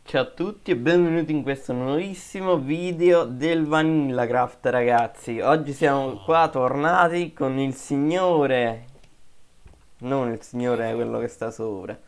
Ciao a tutti e benvenuti in questo nuovissimo video del Vanillacraft, ragazzi. Oggi siamo qua tornati con il signore, non il signore quello che sta sopra,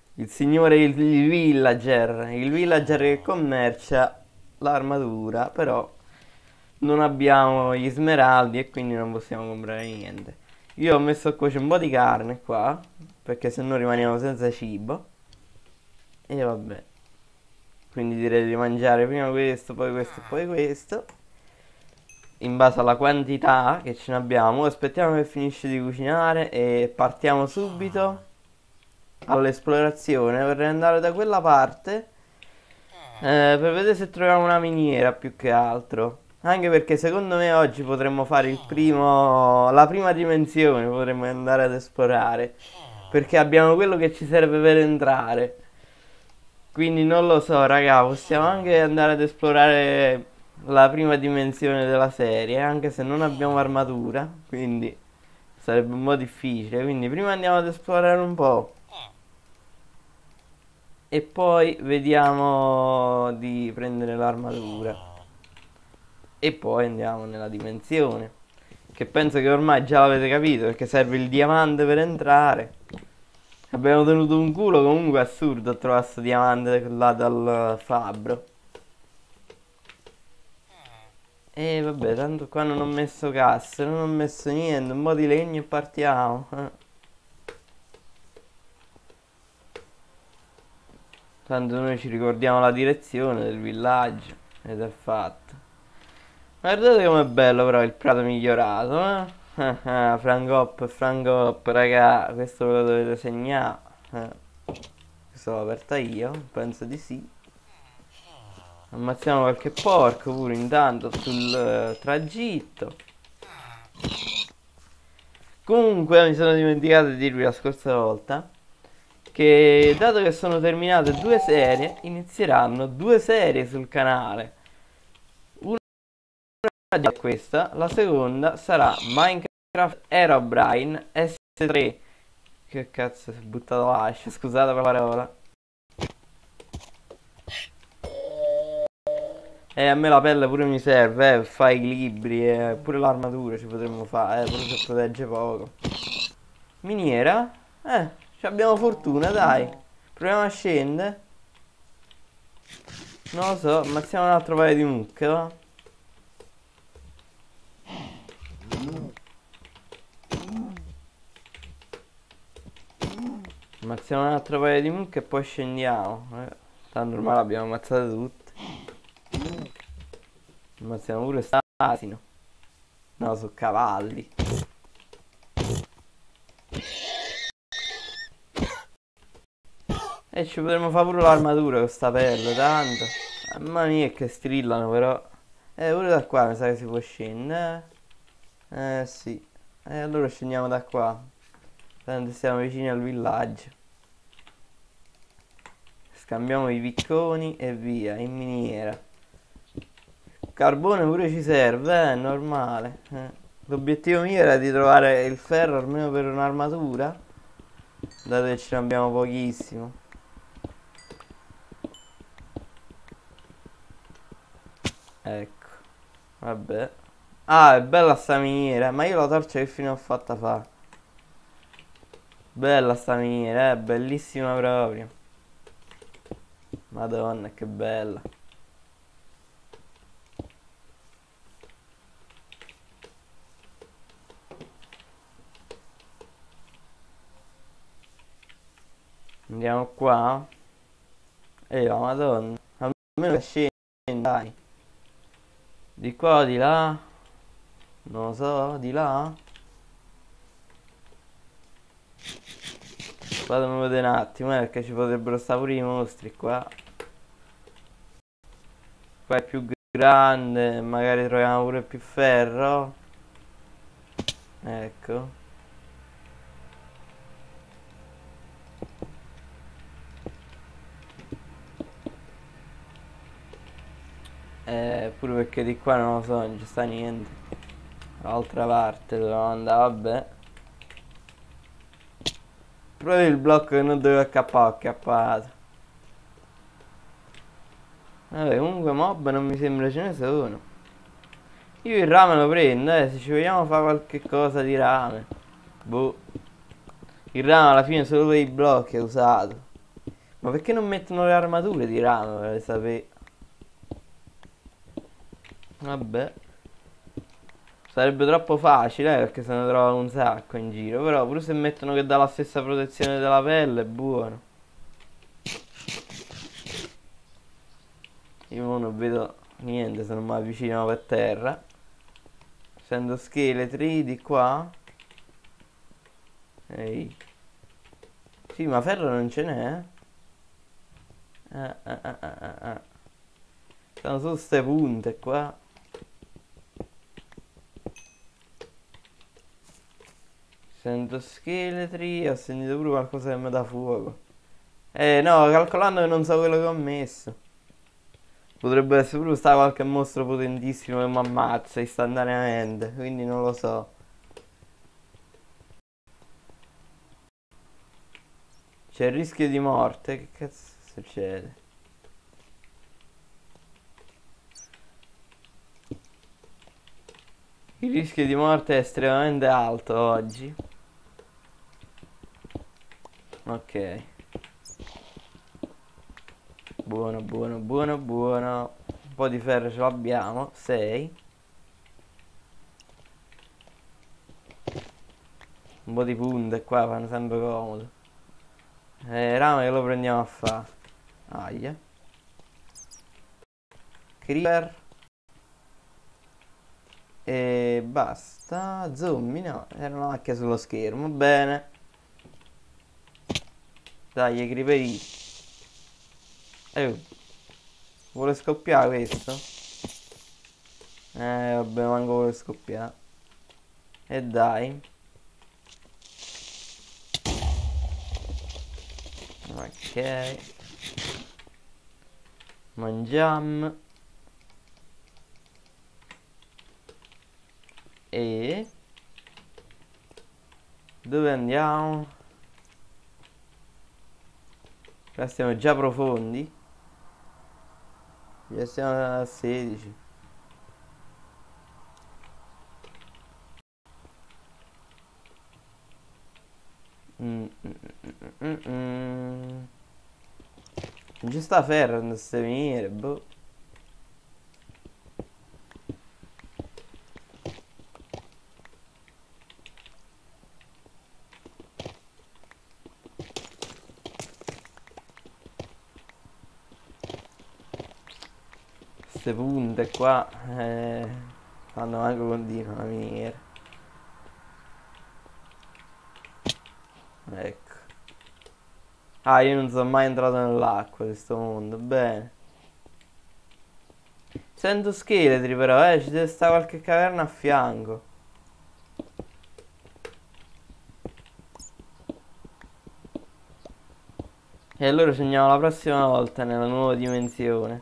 il villager che commercia l'armatura, però non abbiamo gli smeraldi e quindi non possiamo comprare niente. Io ho messo a cuocere un po' di carne qua, perché se no rimaniamo senza cibo. E vabbè. Quindi direi di mangiare prima questo, poi questo e poi questo. In base alla quantità che ce ne abbiamo. Aspettiamo che finisce di cucinare e partiamo subito all'esplorazione. Vorrei andare da quella parte per vedere se troviamo una miniera più che altro. Anche perché secondo me oggi potremmo fare la prima dimensione, potremmo andare ad esplorare. Perché abbiamo quello che ci serve per entrare. Quindi non lo so, raga, possiamo anche andare ad esplorare la prima dimensione della serie, anche se non abbiamo armatura, quindi sarebbe un po' difficile. Quindi prima andiamo ad esplorare un po' e poi vediamo di prendere l'armatura. E poi andiamo nella dimensione, che penso che ormai già l'avete capito, perché serve il diamante per entrare. Abbiamo tenuto un culo comunque assurdo a trovare questo diamante là dal fabbro. E vabbè, tanto qua non ho messo casse, non ho messo niente, un po' di legno e partiamo. Tanto noi ci ricordiamo la direzione del villaggio ed è fatto. Guardate com'è bello però il prato migliorato, eh? Frank Hop, raga, questo ve lo dovete segnare. Questo l'ho aperta io, penso di sì. Ammazziamo qualche porco pure intanto sul tragitto. Comunque mi sono dimenticato di dirvi la scorsa volta che dato che sono terminate due serie, inizieranno due serie sul canale. Una è questa, la seconda sarà Minecraft Herobrine S3. Che cazzo, si è buttato l'ascia, scusate per la parola. A me la pelle pure mi serve, fa equilibri, pure l'armatura ci potremmo fare, pure se protegge poco. Miniera? Ci abbiamo fortuna, dai. Proviamo a scendere. Non lo so, ammazziamo un altro paio di mucche, va? Ammazziamo un altro paio di mucche e poi scendiamo. Tanto ormai l'abbiamo ammazzate tutte. Ammazziamo pure st'asino. No, sono cavalli. E ci potremmo fare pure l'armatura con sta pelle, tanto. Mamma mia che strillano però. Pure da qua mi sa che si può scendere. Sì. Allora scendiamo da qua. Tanto siamo vicini al villaggio. Scambiamo i picconi e via, in miniera. Carbone pure ci serve, è normale. L'obiettivo mio era di trovare il ferro almeno per un'armatura, dato che ce ne abbiamo pochissimo. Ecco, vabbè. Ah, è bella sta miniera, ma io la torcia che fine ho fatta fa? Bella sta miniera, bellissima proprio. Madonna, che bella. Andiamo qua. Oh, madonna. Almeno scende, dai. Di qua o di là? Non lo so, di là? Fatemi vedere un attimo, perché ci potrebbero stare pure i mostri qua. Qua è più grande, magari troviamo pure più ferro. Ecco. Pure perché di qua non lo so, non ci sta niente. Dall'altra parte dobbiamo andare, vabbè. Proprio il blocco che non doveva accappare, ho accappato. Vabbè, comunque mob non mi sembra ce ne sono. Io il rame lo prendo, se ci vogliamo fare qualche cosa di rame. Boh. Il rame alla fine solo per i blocchi è usato. Ma perché non mettono le armature di rame per sapere? Vabbè. Sarebbe troppo facile, perché se ne trova un sacco in giro. Però pure se mettono che dà la stessa protezione della pelle, è buono. Io non vedo niente se non mi avvicino per terra. Sento scheletri di qua. Ehi. Sì, ma ferro non ce n'è. Sono solo ste punte qua. Sento scheletri. Ho sentito pure qualcosa che mi dà fuoco. No, calcolando che non so quello che ho messo. Potrebbe essere pure stato qualche mostro potentissimo che mi ammazza istantaneamente. Quindi non lo so. C'è il rischio di morte. Che cazzo succede? Il rischio di morte è estremamente alto oggi. Ok. Buono, buono, buono, buono. Un po' di ferro ce l'abbiamo. 6. Un po' di punte qua fanno sempre comodo. Rame che lo prendiamo a fare. Aia. Creeper. E basta. Zombie, no. Erano anche sullo schermo. Bene. Dai, creeperi. Vuole scoppiare questo? Vabbè, manco vuole scoppiare. E dai. Ok. Mangiamo. E dove andiamo? Qua siamo già profondi. Già siamo a 16. Non ci sta ferro in queste miniere, boh. Queste punte qua fanno anche continua la miniera. Ecco. Ah, io non sono mai entrato nell'acqua di sto mondo, bene. Sento scheletri però, ci deve stare qualche caverna a fianco. E allora ci andiamo la prossima volta nella nuova dimensione.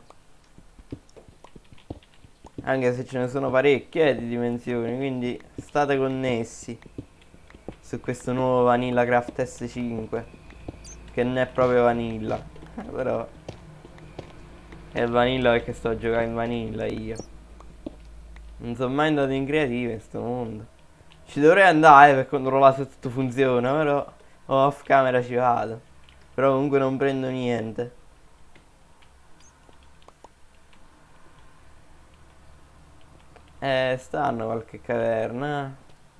Anche se ce ne sono parecchie di dimensioni, quindi state connessi su questo nuovo Vanilla Craft S5, che non è proprio Vanilla, però è Vanilla perché sto giocando in Vanilla io. Non sono mai andato in creativa in sto mondo. Ci dovrei andare per controllare se tutto funziona, però off camera ci vado. Però comunque non prendo niente. Stanno qualche caverna.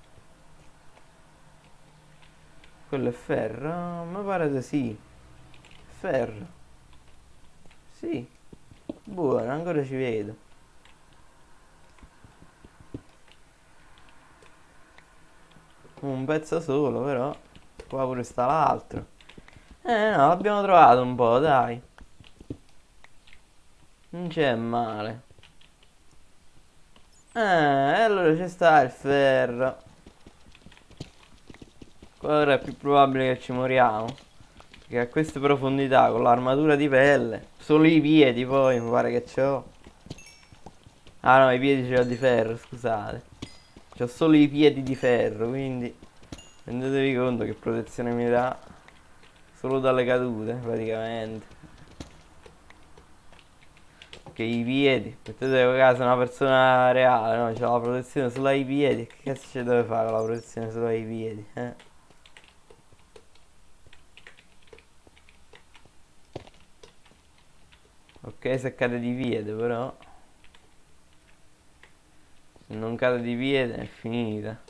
Quello è ferro? Mi pare di sì. Ferro. Sì. Buono, ancora ci vedo. Un pezzo solo però. Qua pure sta l'altro. No, l'abbiamo trovato un po', dai. Non c'è male. Allora ci sta il ferro. Qua ora è più probabile che ci moriamo. Perché a queste profondità, con l'armatura di pelle, solo i piedi poi, mi pare che c'ho. Ah no, i piedi ce l'ho di ferro, scusate. C'ho solo i piedi di ferro, quindi rendetevi conto che protezione mi dà solo dalle cadute, praticamente. Che i piedi, mettete caso una persona reale, no? C'ha la protezione solo ai piedi. Che cazzo ci deve fare con la protezione solo ai piedi, eh? Ok, se cade di piede però. Se non cade di piede è finita.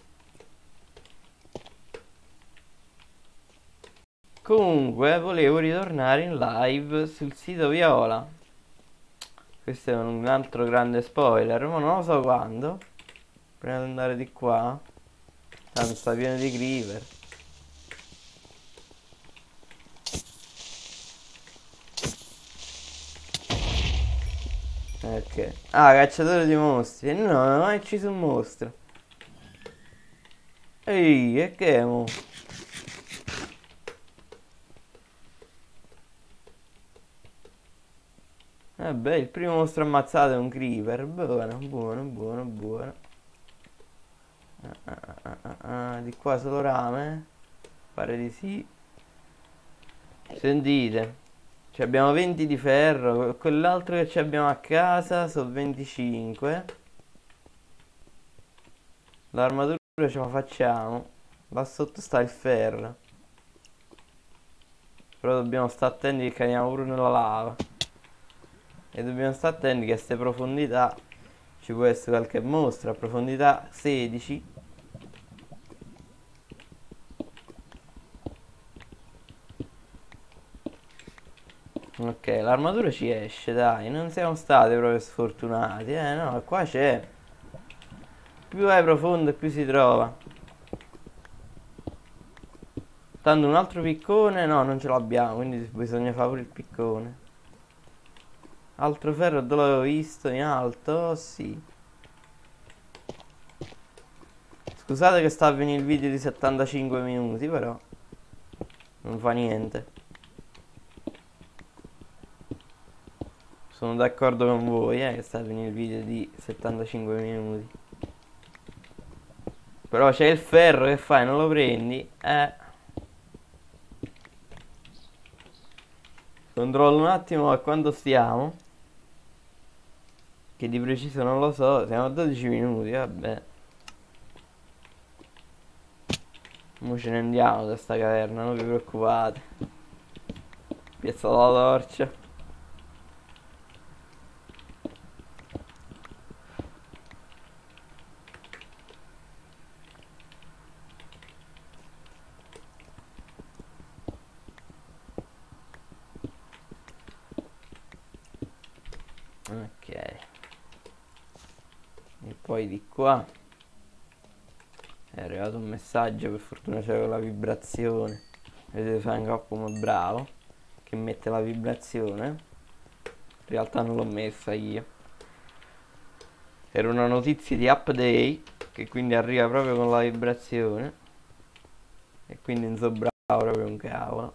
Comunque, volevo ritornare in live sul sito Viola. Questo è un altro grande spoiler, ma non lo so quando. Prima di andare di qua. Tanto sta pieno di creeper. Ok. Ah, cacciatore di mostri. No, non ho mai ucciso un mostro. Ehi, e che è mo? Beh, il primo mostro ammazzato è un creeper. Buono, buono, buono, buono. Di qua solo rame? Pare di sì. Sentite. Abbiamo 20 di ferro. Quell'altro che ci abbiamo a casa sono 25. L'armatura ce la facciamo. Là sotto sta il ferro. Però dobbiamo stare attenti che cadiamo pure nella lava. E dobbiamo stare attenti che a queste profondità ci può essere qualche mostro. A profondità 16. Ok, l'armatura ci esce, dai. Non siamo stati proprio sfortunati. No, qua c'è. Più è profondo più si trova. Tanto un altro piccone, no, non ce l'abbiamo, quindi bisogna fare pure il piccone. Altro ferro dove l'avevo visto in alto? Sì. Scusate che sta a venire il video di 75 minuti, però non fa niente. Sono d'accordo con voi, che sta a venire il video di 75 minuti. Però c'è il ferro, che fai? Non lo prendi? Controllo un attimo a quanto stiamo. Che di preciso non lo so. Siamo a 12 minuti, vabbè. Mo ce ne andiamo da sta caverna, non vi preoccupate. Piazza la torcia. Ok. E poi di qua è arrivato un messaggio, per fortuna c'era la vibrazione. Vedete Fangop come bravo, che mette la vibrazione. In realtà non l'ho messa io. Era una notizia di update, che quindi arriva proprio con la vibrazione. E quindi non so bravo proprio un cavolo.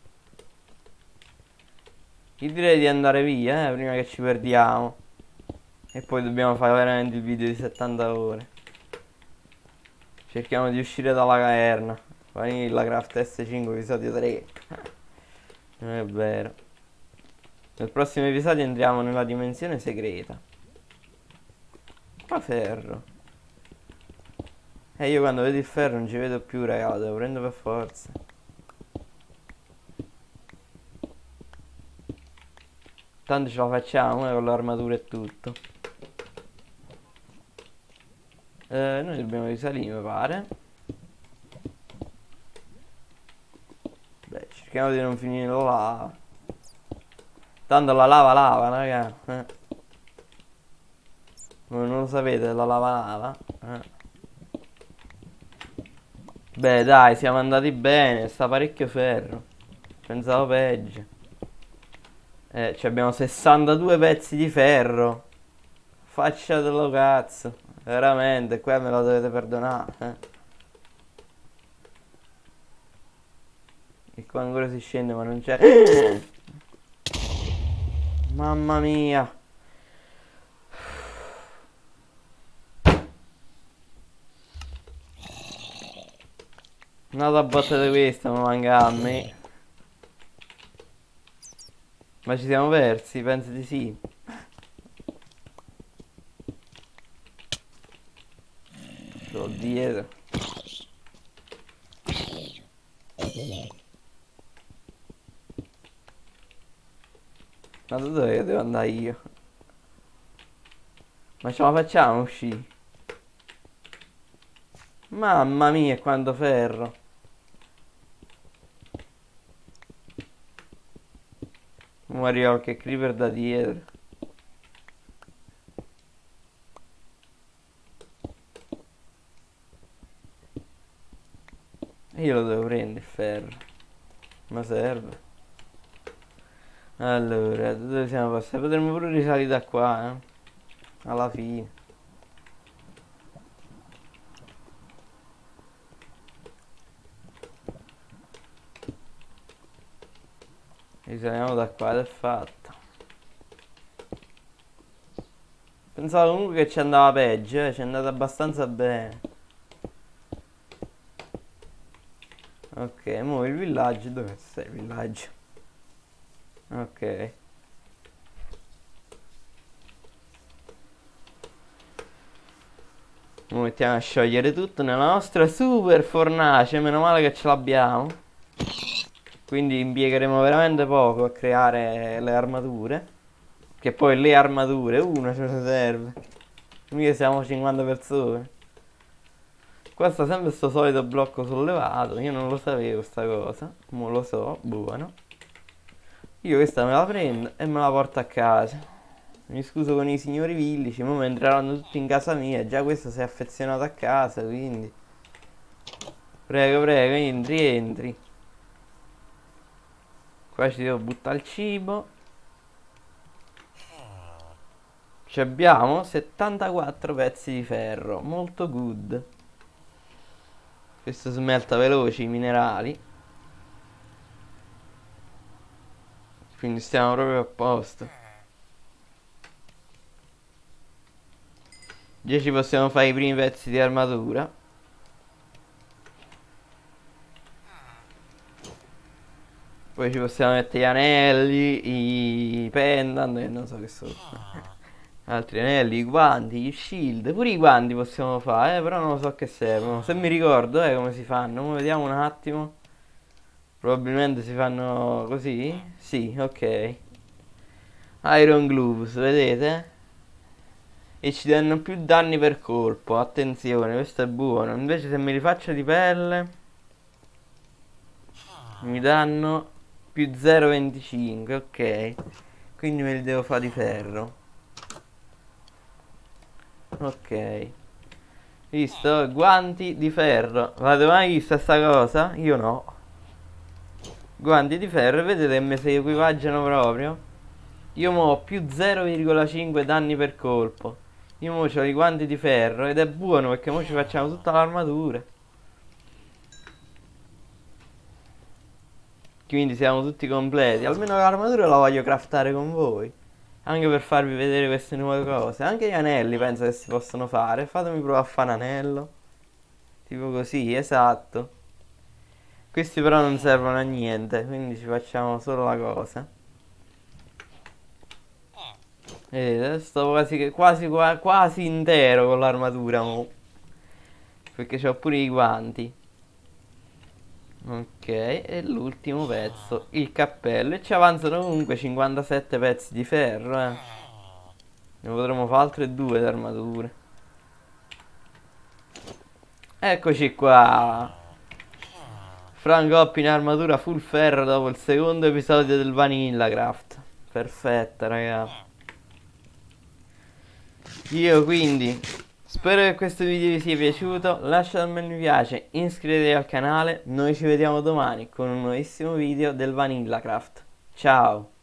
Io direi di andare via, prima che ci perdiamo. E poi dobbiamo fare veramente il video di 70 ore. Cerchiamo di uscire dalla caverna. Vanilla Craft S5 episodio 3. Non è vero. Nel prossimo episodio entriamo nella dimensione segreta. Ma ferro. Io quando vedo il ferro non ci vedo più, raga, lo devo prendere per forza. Tanto ce la facciamo, con l'armatura e tutto. Noi dobbiamo risalire, mi pare. Beh, cerchiamo di non finire la lava. Tanto la lava, raga. Non lo sapete, la lava. Beh, dai, siamo andati bene, sta parecchio ferro. Pensavo peggio. Abbiamo 62 pezzi di ferro. Facciatelo cazzo. Veramente, qua me lo dovete perdonare. E qua ancora si scende ma non c'è. Mamma mia. Una botta di questa mi manca a me. Ma ci siamo persi? Penso di sì. dietro. Ma da dove devo andare io? Ma ce la facciamo uscire? Mamma mia, quanto ferro. Ora arriva qualche creeper da dietro. Io lo devo prendere il ferro. Ma serve. Allora, dove siamo passati? Potremmo pure risalire da qua, alla fine. Risaliamo da qua ed è fatto. Pensavo comunque che ci andava peggio, ci è andata abbastanza bene. Ok, mo il villaggio, dove stai il villaggio? Ok. Mo mettiamo a sciogliere tutto nella nostra super fornace, meno male che ce l'abbiamo. Quindi impiegheremo veramente poco a creare le armature. Che poi le armature, una ce ne serve. Mica siamo 50 persone. Qua sta sempre sto solito blocco sollevato. Io non lo sapevo sta cosa. Mo lo so, buono. Io questa me la prendo e me la porto a casa. Mi scuso con i signori villici, ma entreranno tutti in casa mia. Già questo si è affezionato a casa, quindi. Prego, prego, entri, entri. Qua ci devo buttare il cibo. Ci abbiamo 74 pezzi di ferro, molto good. Questo smelta veloci i minerali. Quindi stiamo proprio a posto. Già ci possiamo fare i primi pezzi di armatura. Poi ci possiamo mettere gli anelli, i pendant e non so che sono. Altri anelli, i guanti, gli shield. Pure i guanti possiamo fare, però non so che servono. Se mi ricordo, come si fanno. Mo vediamo un attimo. Probabilmente si fanno così. Sì, ok. Iron gloves, vedete? E ci danno più danni per colpo. Attenzione, questo è buono. Invece se mi rifaccio di pelle mi danno più 0,25. Ok. Quindi me li devo fare di ferro. Ok. Visto? Guanti di ferro. L'avete mai vista sta cosa? Io no. Guanti di ferro, vedete come si equipaggiano proprio? Io mo ho più 0,5 danni per colpo. Io mo ho i guanti di ferro ed è buono perché mo ci facciamo tutta l'armatura. Quindi siamo tutti completi. Almeno l'armatura la voglio craftare con voi. Anche per farvi vedere queste nuove cose. Anche gli anelli penso che si possono fare. Fatemi provare a fare un anello. Tipo così, esatto. Questi però non servono a niente, quindi ci facciamo solo la cosa. Vedete, sto quasi intero con l'armatura mo. Perché ho pure i guanti. Ok, e l'ultimo pezzo, il cappello. E ci avanzano comunque 57 pezzi di ferro, Ne potremo fare altre 2 di armature. Eccoci qua. Frank Hop in armatura full ferro dopo il secondo episodio del Vanilla Craft. Perfetta, raga. Io quindi spero che questo video vi sia piaciuto. Lasciate un bel mi piace, iscrivetevi al canale. Noi ci vediamo domani con un nuovissimo video del Vanilla Craft. Ciao.